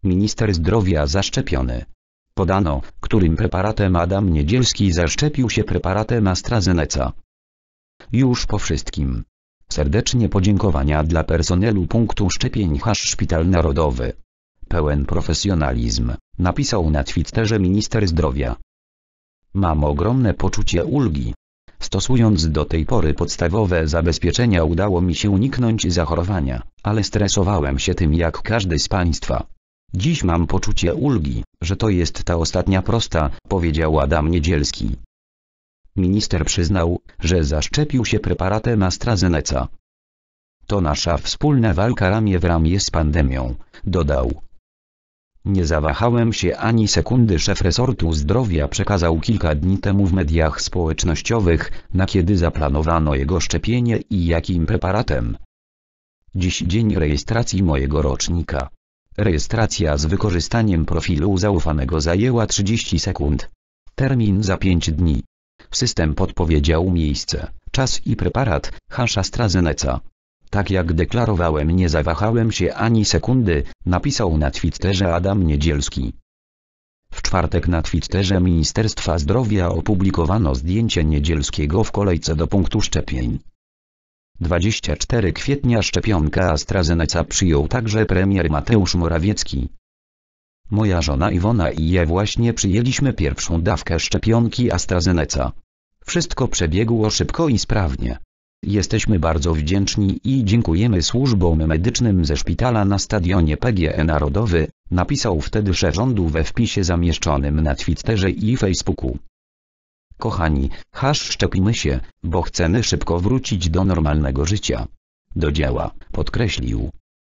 Minister zdrowia zaszczepiony. Podano, którym preparatem Adam Niedzielski zaszczepił się preparatem AstraZeneca. Już po wszystkim. Serdecznie podziękowania dla personelu punktu szczepień Szpital Narodowy. Pełen profesjonalizm, napisał na Twitterze minister zdrowia. Mam ogromne poczucie ulgi. Stosując do tej pory podstawowe zabezpieczenia udało mi się uniknąć zachorowania, ale stresowałem się tym jak każdy z państwa. Dziś mam poczucie ulgi, że to jest ta ostatnia prosta, powiedział Adam Niedzielski. Minister przyznał, że zaszczepił się preparatem AstraZeneca. To nasza wspólna walka ramię w ramię z pandemią, dodał. Nie zawahałem się ani sekundy. Szef resortu zdrowia przekazał kilka dni temu w mediach społecznościowych, na kiedy zaplanowano jego szczepienie i jakim preparatem. Dziś dzień rejestracji mojego rocznika. Rejestracja z wykorzystaniem profilu zaufanego zajęła 30 sekund. Termin za 5 dni. System podpowiedział miejsce, czas i preparat, AstraZeneca. Tak jak deklarowałem, nie zawahałem się ani sekundy, napisał na Twitterze Adam Niedzielski. W czwartek na Twitterze Ministerstwa Zdrowia opublikowano zdjęcie Niedzielskiego w kolejce do punktu szczepień. 24 kwietnia szczepionkę AstraZeneca przyjął także premier Mateusz Morawiecki. Moja żona Iwona i ja właśnie przyjęliśmy pierwszą dawkę szczepionki AstraZeneca. Wszystko przebiegło szybko i sprawnie. Jesteśmy bardzo wdzięczni i dziękujemy służbom medycznym ze szpitala na stadionie PGE Narodowy, napisał wtedy szef rządu we wpisie zamieszczonym na Twitterze i Facebooku. Kochani, szczepimy się, bo chcemy szybko wrócić do normalnego życia. Do dzieła, podkreślił.